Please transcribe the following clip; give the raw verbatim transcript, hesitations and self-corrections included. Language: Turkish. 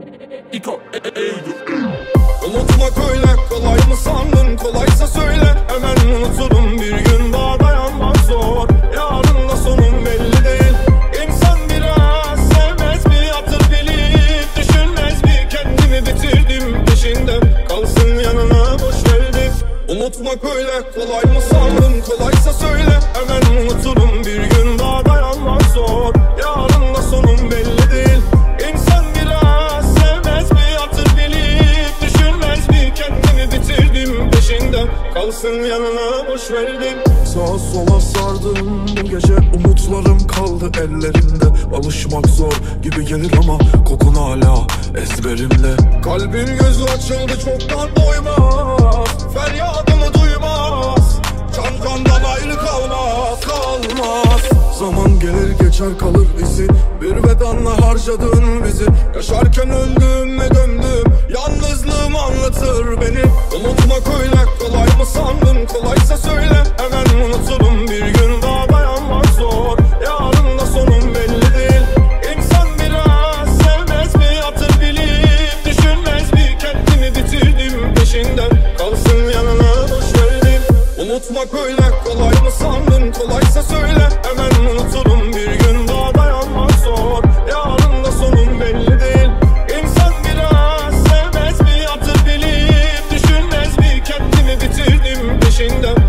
İko, Eylül. Unutmak öyle kolay mı sandın? Kolaysa söyle hemen unuturum. Bir gün daha dayanmak zor, yarın da sonum belli değil. İnsan biraz sevmez mi? Hatır bilip düşünmez mi? Kendimi bitirdim peşinde, kalsın yanına boş verdim. Unutmak öyle kolay mı sandın? Kolaysa söyle hemen unuturum. Bir gün daha dayanmak zor, yarın da sonum belli değil. İnsan biraz sevmez mi? Hatır bilip düşünmez mi? Kendimi bitirdim peşinde, kalsın yanına boş verdim. Sağa sola sardım bu gece, umutlarım kaldı ellerinde. Alışmak zor gibi gelir ama kokun hala ezberimde. Kalbin gözü açıldı çoktan doymaz, feryadımı duymaz. Can candan ayrı kalmaz, kalmaz. Zaman gelir geçer kalır izi, bir vedanla harcadın bizi. Yaşarken öldüm ve döndüm, yalnızlığım anlatır beni. Unutmak öyle kolay mı sandın? Kolaysa söyle hemen unuturum. Bir gün daha dayanmak zor, yarın da sonum belli değil. İnsan biraz sevmez mi? Hatır bilip düşünmez mi? Kendimi bitirdim peşinden, kalsın yanına boş verdim. Unutmak öyle kolay mı sandın? Kolaysa söyle hemen unuturum. Bir gün daha dayanmak zor, yarın da sonum belli değil. İnsan biraz sevmez mi? Hatır bilip düşünmez mi? Kendimi bitirdim peşinden,